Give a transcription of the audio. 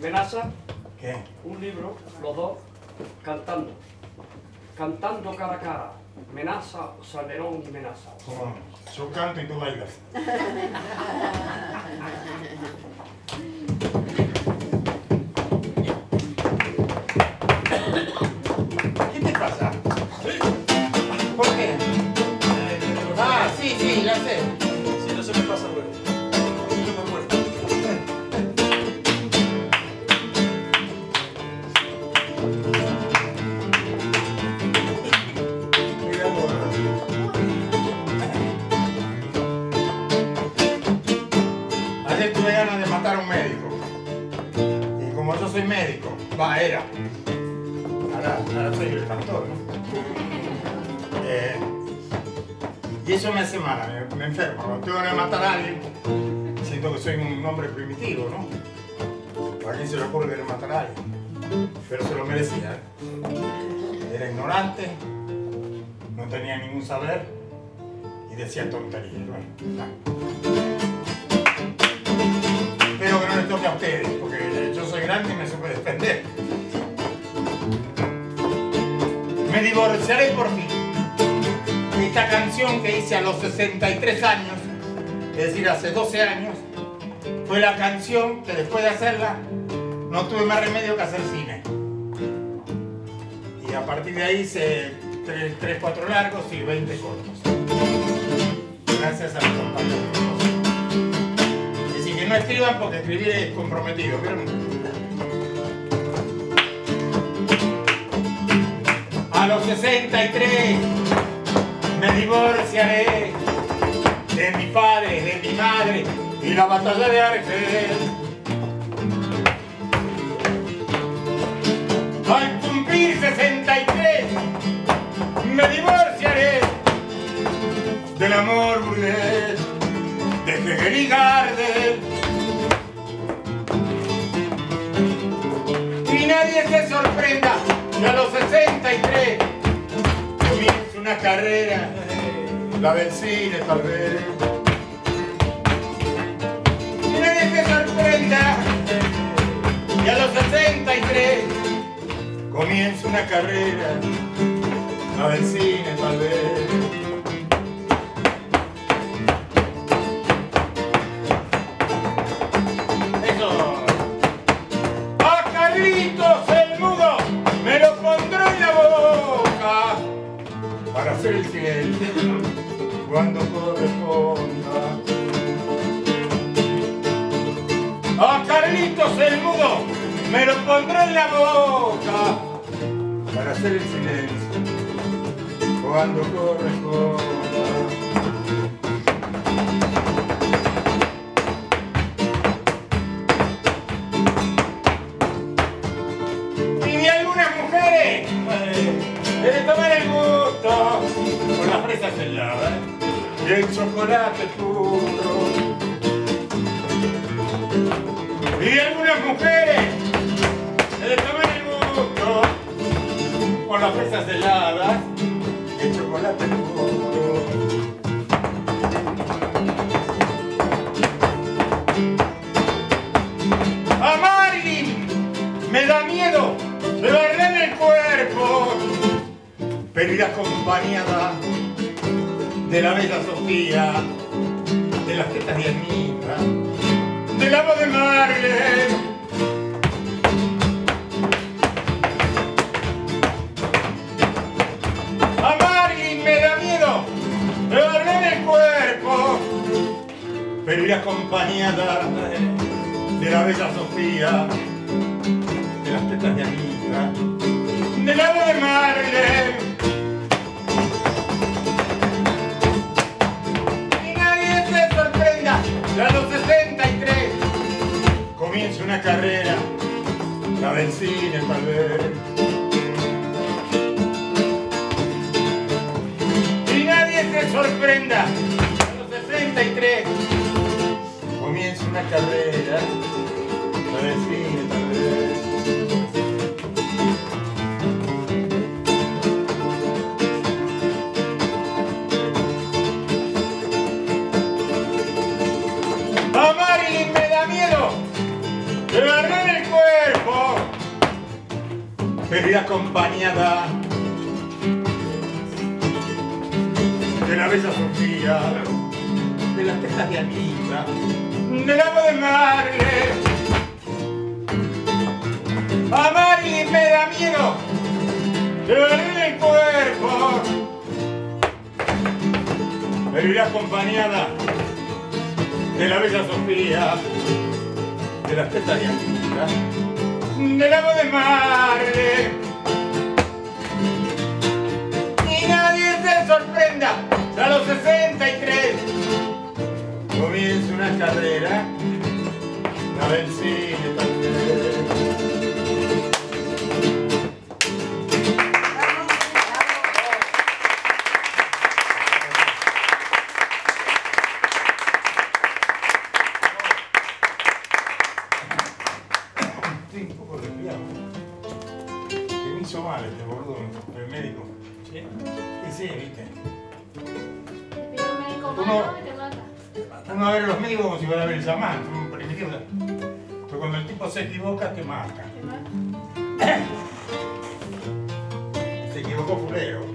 Menasa, ¿Qué? un libro, los dos, cantando. Cantando cara a cara. Menasa, Salmerón y Menasa. ¿Cómo no? Yo canto y tú bailas. ¿Qué te pasa? ¿Por qué? Ah, sí, sí, ya sé. Si no se me pasa luego. Yo me muerto. Ayer tuve ganas de matar a un médico. Y como yo soy médico, era. Ahora soy el pastor, ¿no? Y eso me hace mal, me enfermo. Cuando tengo ganas de matar a alguien, siento que soy un hombre primitivo, ¿no? ¿A quién se le ocurre querer matar a alguien? Pero se lo merecía. Era ignorante, no tenía ningún saber y decía tonterías. Bueno, espero que no les toque a ustedes, porque yo soy grande y me supe defender. Me divorciaré por fin. Esta canción que hice a los 63 años, es decir, hace 12 años, fue la canción que después de hacerla no tuve más remedio que hacer cine. Y a partir de ahí hice 3, 4 largos y 20 cortos. Gracias a los compañeros. Es decir, que no escriban porque escribir es comprometido, ¿vieron? A los 63 me divorciaré de mi padre, de mi madre y la batalla de Argel. Al cumplir 63 me divorciaré del amor burgués de Hegel y Gardel. Y nadie se sorprenda que a los 63 comience una carrera, la del cine tal vez. Y nadie se sorprenda que a los 63 comience una carrera, la del cine tal vez. Para hacer el silencio cuando corresponda. A Carlitos el mudo me lo pondré en la boca para hacer el silencio cuando corresponda. Y de algunas mujeres debe tomar el gusto con las fresas heladas y el chocolate puro. Y de algunas mujeres debe tomar el gusto con las fresas heladas y el chocolate puro. A Marilyn me da miedo llevarle en el cuerpo, pero ir acompañada de la bella Sofía, de las tetas de Anita, del amo de Marlene. A Marilyn me da miedo llevarle en el cuerpo, pero ir acompañada de la bella Sofía, de las tetas de Anita, del amo de Marlene. A los 63 comienza una carrera, la del cine tal vez. Y nadie se sorprenda, a los 63 comienza una carrera, la del cine tal vez. A Marilyn me da miedo llevarle en el cuello pero ir acompañada de la bella Sofía, de las tejas de Anita, del agua de Marley. A Marley me da miedo dolerle el cuerpo, pero ir acompañada de la bella Sofía, de las tetas de Anita, del agua de Marley. Y nadie se sorprenda, a los 63 comienza una carrera, la del cine también. Estoy un poco resfriado. Que me hizo mal este boludo, el médico. ¿Sí? Y sí, viste. Pero un médico malo y te mata. Uno va a ver a los médicos como si fuera a ver el chamán, son primitivos. Pero cuando el tipo se equivoca, te mata. Te mata. Se equivocó fulero.